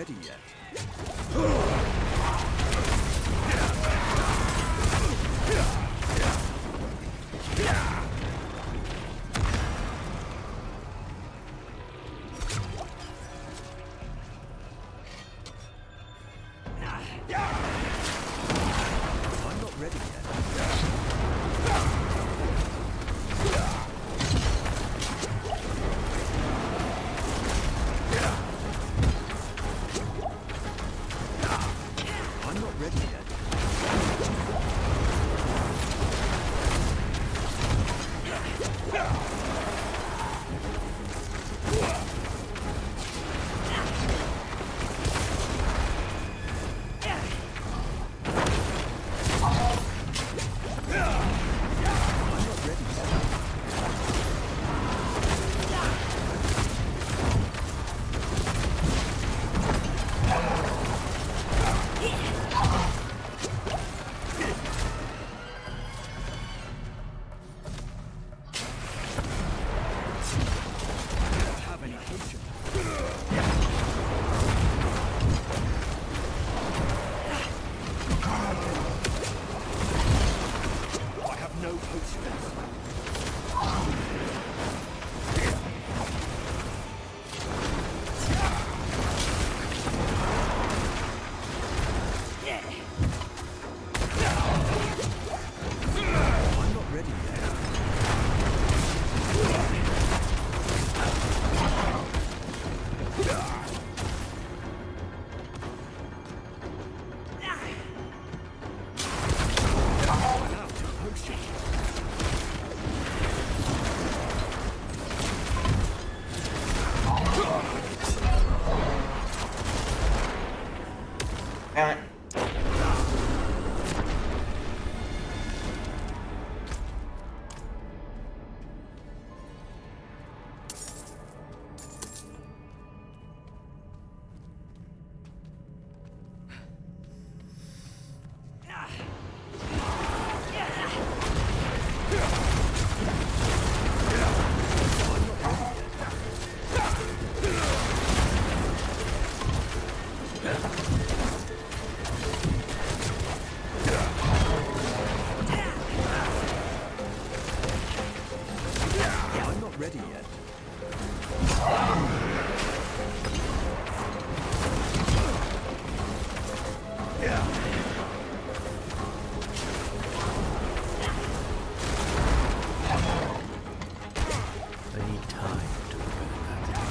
ready yet. I'm not ready yet. I'm not ready yet. Damn it. Ready yet. I need time to prepare that.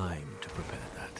time to prepare that.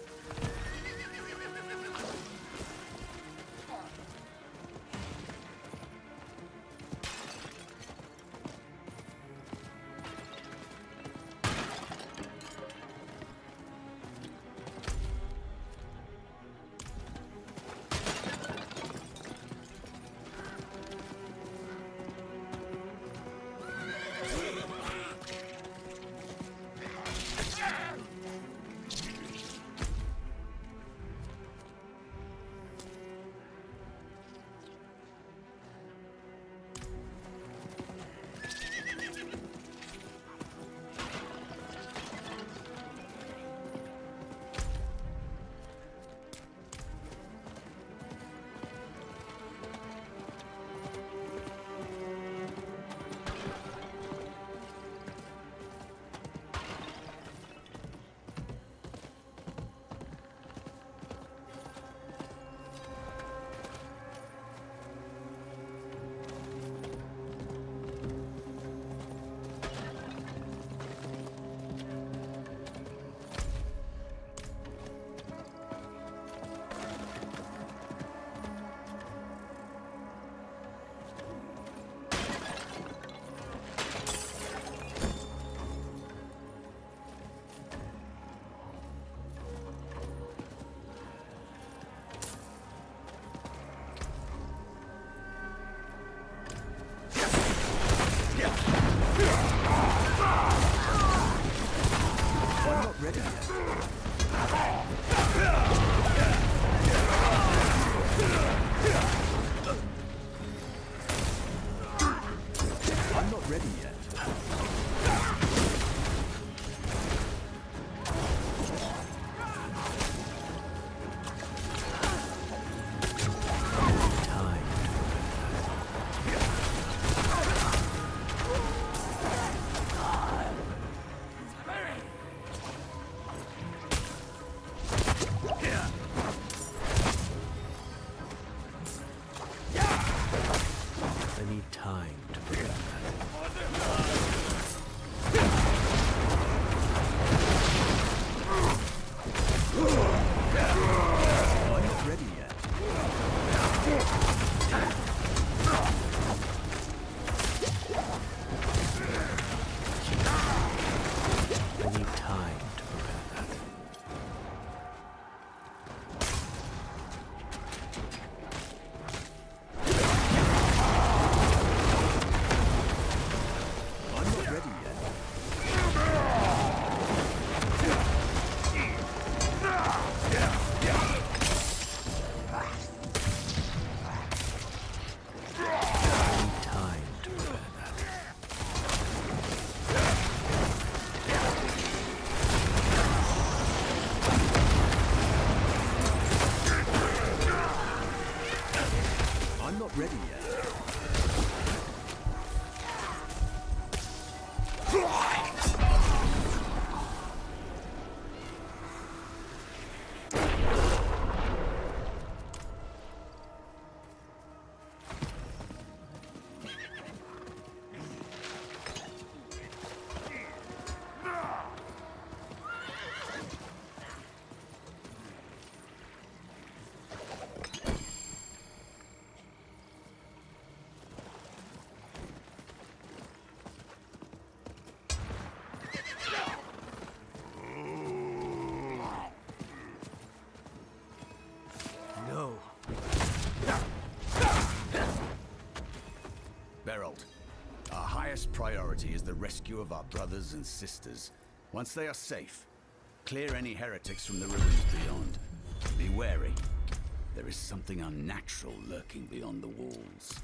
Our highest priority is the rescue of our brothers and sisters. Once they are safe, clear any heretics from the ruins beyond. Be wary. There is something unnatural lurking beyond the walls.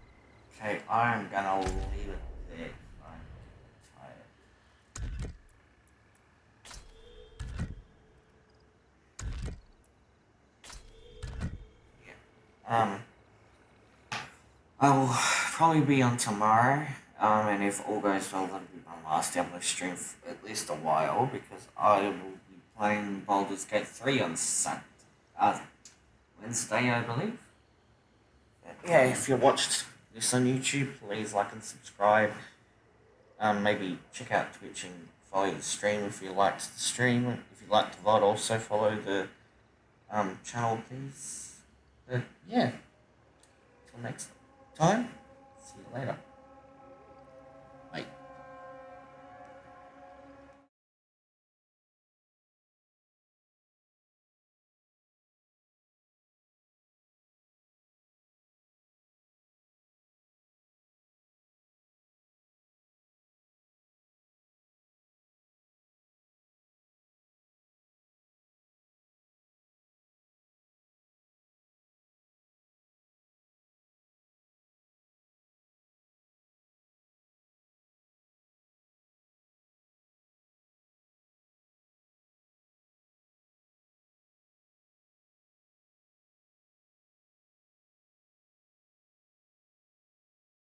Okay, I'm gonna leave it there. I'm tired. Yeah. Um, I will probably be on tomorrow. Um, and if all goes well, that'll be my last Diablo stream for at least a while, because I will be playing Baldur's Gate three on Sunday, uh, Wednesday, I believe. Yeah, if you watched this on YouTube, please like and subscribe. Um, maybe check out Twitch and follow the stream if you liked the stream. If you liked the V O D, also follow the um, channel, please. But yeah, until next time, see you later.